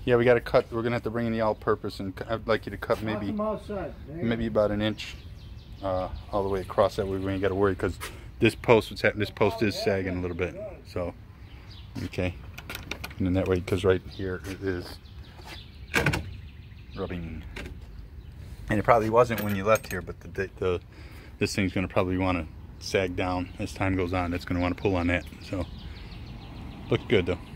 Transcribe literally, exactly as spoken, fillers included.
Yeah, we got to cut. We're gonna have to bring in the all-purpose, and I'd like you to cut maybe maybe about an inch uh, all the way across. That way we ain't got to worry, because this post, what's happening? This post is sagging a little bit. So, okay, and then that way, because right here it is rubbing, and it probably wasn't when you left here, but the the this thing's gonna probably want to sag down as time goes on. It's gonna want to pull on that. So, look good though.